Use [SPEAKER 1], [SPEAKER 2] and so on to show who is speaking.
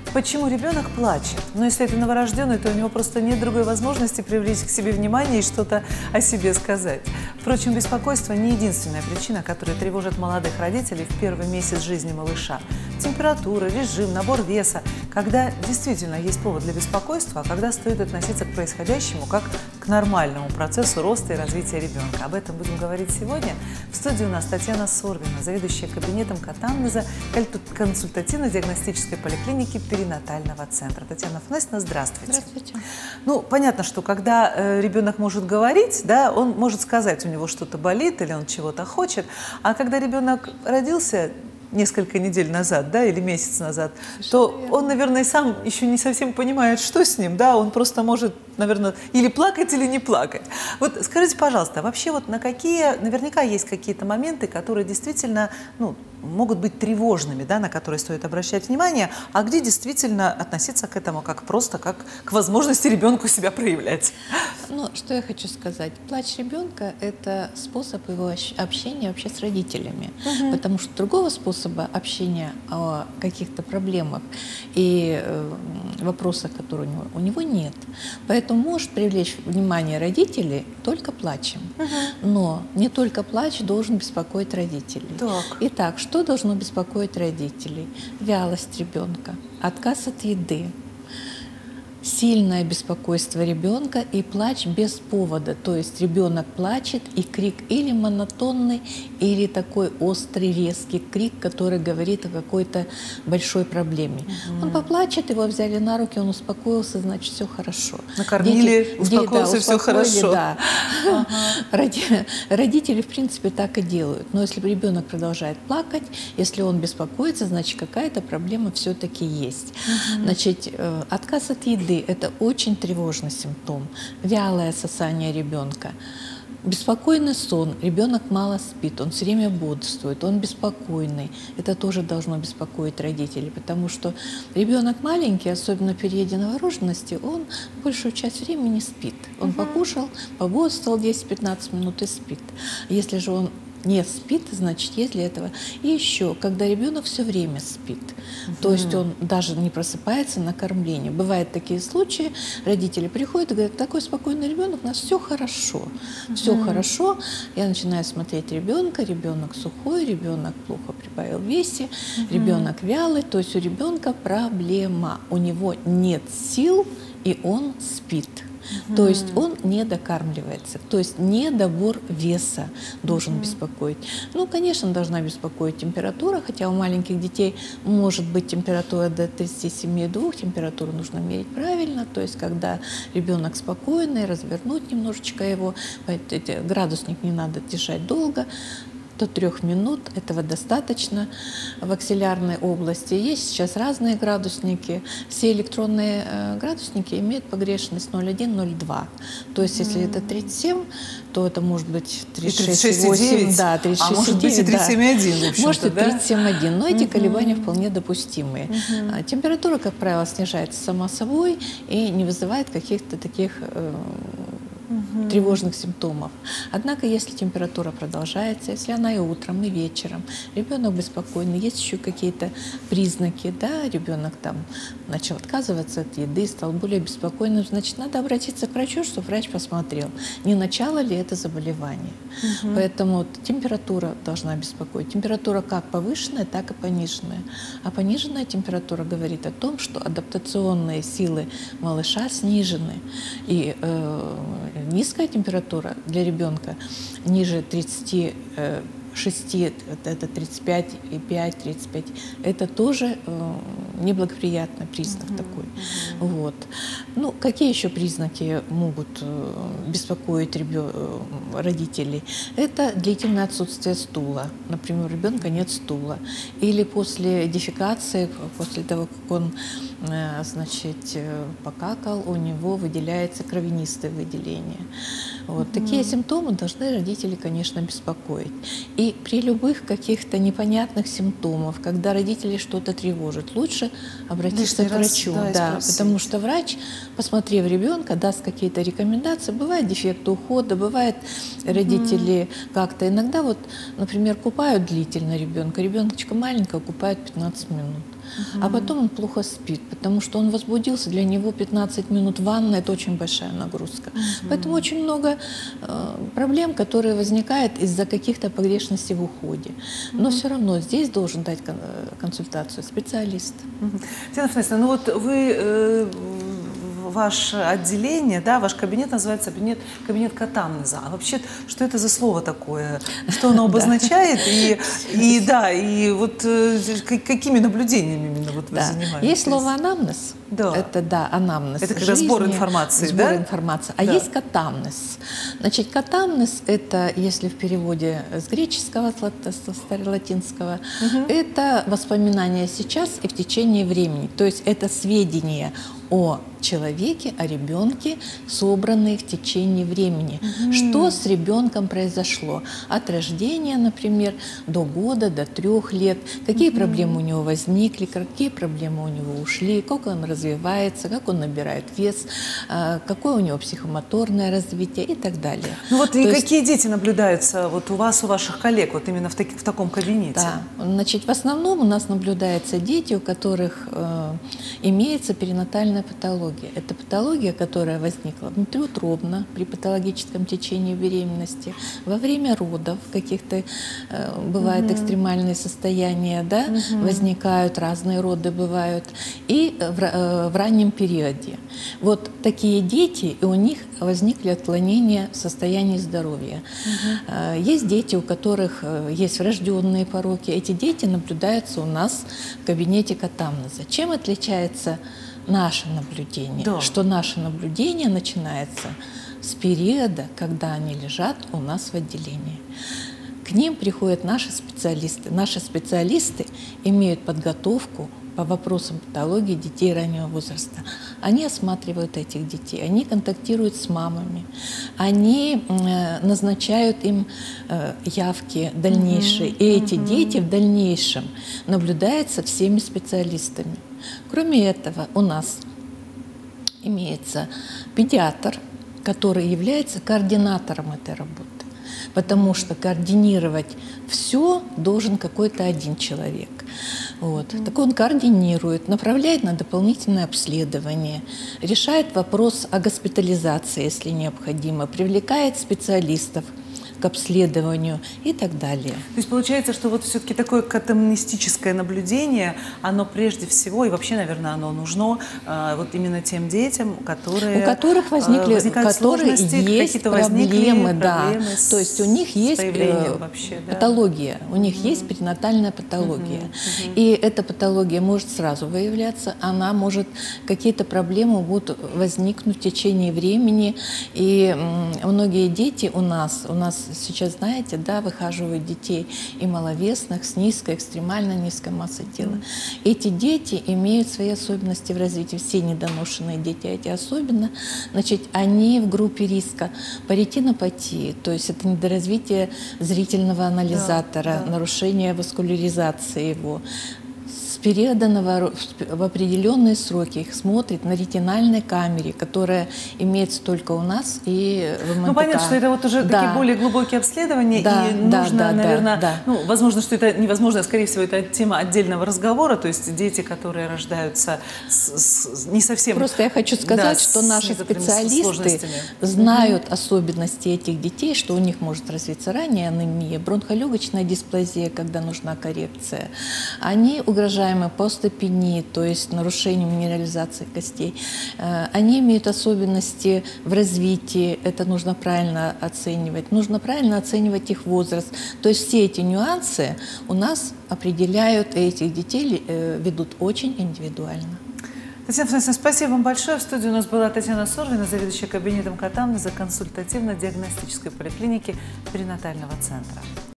[SPEAKER 1] Почему ребенок плачет? Но если это новорожденный, то у него просто нет другой возможности привлечь к себе внимание и что-то о себе сказать. Впрочем, беспокойство не единственная причина, которая тревожит молодых родителей в первый месяц жизни малыша. Температура, режим, набор веса. Когда действительно есть повод для беспокойства, а когда стоит относиться к происходящему как к нормальному процессу роста и развития ребенка. Об этом будем говорить сегодня. В студии у нас Татьяна Сорвина, заведующая кабинетом катамнеза консультативно-диагностической поликлиники перинатального центра. Татьяна Афанасьевна, здравствуйте.
[SPEAKER 2] Здравствуйте.
[SPEAKER 1] Ну, понятно, что когда ребенок может говорить, да, он может сказать, у него что-то болит или он чего-то хочет, а когда ребенок родился несколько недель назад, да, или месяц назад, то он, наверное, сам еще не совсем понимает, что с ним, да, он просто может, наверное, или плакать, или не плакать. Вот скажите, пожалуйста, вообще вот наверняка есть какие-то моменты, которые действительно, ну, могут быть тревожными, да, на которые стоит обращать внимание, а где действительно относиться к этому как просто как к возможности ребенку себя проявлять.
[SPEAKER 2] Ну, что я хочу сказать. Плач ребенка – это способ его общения вообще с родителями, потому что другого способа общения о каких-то проблемах и вопросах, которые у него нет. Поэтому может привлечь внимание родителей только плачем. Но не только плач должен беспокоить родителей.
[SPEAKER 1] Так.
[SPEAKER 2] Итак, что должно беспокоить родителей? Вялость ребенка, отказ от еды, сильное беспокойство ребенка и плач без повода. То есть ребенок плачет, и крик или монотонный, или такой острый, резкий крик, который говорит о какой-то большой проблеме. Он поплачет, его взяли на руки, он успокоился, значит, все хорошо.
[SPEAKER 1] Накормили, успокоился,
[SPEAKER 2] да,
[SPEAKER 1] все хорошо.
[SPEAKER 2] Да. Родители, в принципе, так и делают. Но если ребенок продолжает плакать, если он беспокоится, значит, какая-то проблема все-таки есть. Значит, отказ от еды – это очень тревожный симптом. Вялое сосание ребенка. Беспокойный сон, ребенок мало спит, он все время бодрствует, он беспокойный. Это тоже должно беспокоить родителей, потому что ребенок маленький, особенно в периоде новорожденности, он большую часть времени спит. Он покушал, пободствовал 10-15 минут и спит. Если же он не спит, значит, есть для этого. И еще, когда ребенок все время спит, то есть он даже не просыпается на кормление. Бывают такие случаи, родители приходят и говорят: такой спокойный ребенок, у нас все хорошо. Все хорошо. Я начинаю смотреть ребенка, ребенок сухой, ребенок плохо прибавил в весе, ребенок вялый, то есть у ребенка проблема. У него нет сил, и он спит. То есть он не докармливается, то есть недобор веса должен беспокоить. Ну, конечно, должна беспокоить температура, хотя у маленьких детей может быть температура до 37,2, температуру нужно мерить правильно, то есть когда ребенок спокойный, развернуть немножечко его, градусник не надо держать долго, до 3 минут, этого достаточно в аксиллярной области. Есть сейчас разные градусники. Все электронные градусники имеют погрешность 0,1-0,2. То есть если это 37, то это может быть 36,8, да, 36,9,
[SPEAKER 1] а может быть и 37,1,
[SPEAKER 2] да. Может и 37,1, но эти колебания вполне допустимые. Температура, как правило, снижается сама собой и не вызывает каких-то таких тревожных симптомов. Однако, если температура продолжается, если она и утром, и вечером, ребенок беспокойный, есть еще какие-то признаки, да, ребенок там начал отказываться от еды, стал более беспокойным, значит, надо обратиться к врачу, чтобы врач посмотрел, не начало ли это заболевание. Поэтому температура должна беспокоить. Температура как повышенная, так и пониженная. А пониженная температура говорит о том, что адаптационные силы малыша снижены. И низкая температура для ребенка ниже 36, это 35,5, 35, это тоже неблагоприятный признак такой. Вот. Ну, какие еще признаки могут беспокоить родителей? Это длительное отсутствие стула. Например, у ребенка нет стула. Или после дефекации, после того, как он значит, покакал, у него выделяется кровянистое выделение. Вот. Такие симптомы должны родители, конечно, беспокоить. И при любых каких-то непонятных симптомах, когда родители что-то тревожат, лучше обратиться к врачу. Да, потому что врач, посмотрев ребенка, даст какие-то рекомендации. Бывают дефекты ухода, бывает родители как-то иногда, вот, например, купают длительно ребенка. Ребеночка маленького купают 15 минут. а потом он плохо спит, потому что он возбудился, для него 15 минут ванны – это очень большая нагрузка. Поэтому очень много проблем, которые возникают из-за каких-то погрешностей в уходе. Но все равно здесь должен дать консультацию специалист.
[SPEAKER 1] Татьяна Афанасьевна, ну вот вы, ваше отделение, да, ваш кабинет называется кабинет катамнеза. А вообще, что это за слово такое? Что оно обозначает? И вот какими наблюдениями именно вот вы занимаетесь?
[SPEAKER 2] Есть слово анамнез.
[SPEAKER 1] Да.
[SPEAKER 2] Это анамнез.
[SPEAKER 1] Это когда сбор информации,
[SPEAKER 2] сбор
[SPEAKER 1] да?
[SPEAKER 2] информации. А есть катамнез. Значит, катамнез – это, если в переводе с греческого, с старолатинского, это воспоминания сейчас и в течение времени. То есть это сведения о человеке, о ребенке, собранные в течение времени. Что с ребенком произошло? От рождения, например, до года, до 3 лет. Какие проблемы у него возникли, какие проблемы у него ушли, как он развивается, как он набирает вес, какое у него психомоторное развитие и так далее.
[SPEAKER 1] Ну вот и какие дети наблюдаются вот у вас, у ваших коллег, вот именно в таком кабинете?
[SPEAKER 2] Да, значит, в основном у нас наблюдаются дети, у которых имеется перинатальная патология. Это патология, которая возникла внутриутробно при патологическом течении беременности, во время родов каких-то бывают экстремальные состояния, да, возникают, разные роды бывают, и в раннем периоде. Вот такие дети, и у них возникли отклонения в состоянии здоровья. Есть дети, у которых есть врожденные пороки. Эти дети наблюдаются у нас в кабинете катамнеза. Чем отличается наше наблюдение?
[SPEAKER 1] Да.
[SPEAKER 2] Что наше наблюдение начинается с периода, когда они лежат у нас в отделении. К ним приходят наши специалисты. Наши специалисты имеют подготовку по вопросам патологии детей раннего возраста. Они осматривают этих детей, они контактируют с мамами, они назначают им явки дальнейшие. И эти дети в дальнейшем наблюдаются всеми специалистами. Кроме этого, у нас имеется педиатр, который является координатором этой работы. Потому что координировать все должен какой-то один человек. Вот. Так он координирует, направляет на дополнительное обследование, решает вопрос о госпитализации, если необходимо, привлекает специалистов к обследованию и так далее.
[SPEAKER 1] То есть получается, что вот все-таки такое катамнестическое наблюдение, оно прежде всего, и вообще, наверное, оно нужно вот именно тем детям,
[SPEAKER 2] у которых возникли какие-то проблемы, да. То есть у них есть патология, у них есть перинатальная патология. И эта патология может сразу выявляться, она может, какие-то проблемы будут возникнуть в течение времени. И многие дети у нас сейчас, знаете, да, выхаживают детей и маловесных, с низкой, экстремально низкой массой тела. Эти дети имеют свои особенности в развитии, все недоношенные дети, эти особенно, значит, они в группе риска по ретинопатии, то есть это недоразвитие зрительного анализатора, нарушение васкуляризации его. С периода в определенные сроки их смотрят на ретинальной камере, которая имеется только у нас и в МНТК.
[SPEAKER 1] Ну, понятно, что это вот уже такие более глубокие обследования, и нужно, наверное, ну, возможно, что это невозможно, скорее всего, это тема отдельного разговора, то есть дети, которые рождаются не совсем...
[SPEAKER 2] Просто я хочу сказать, что наши специалисты знают особенности этих детей, что у них может развиться ранняя анемия, бронхолегочная дисплазия, когда нужна коррекция. Они угрожаемы по остеопении, то есть нарушение минерализации костей. Они имеют особенности в развитии, это нужно правильно оценивать. Нужно правильно оценивать их возраст. То есть все эти нюансы у нас определяют, и этих детей ведут очень индивидуально.
[SPEAKER 1] Татьяна Афанасьевна, спасибо вам большое. В студии у нас была Татьяна Сорвина, заведующая кабинетом катамнеза консультативно-диагностической поликлиники перинатального центра.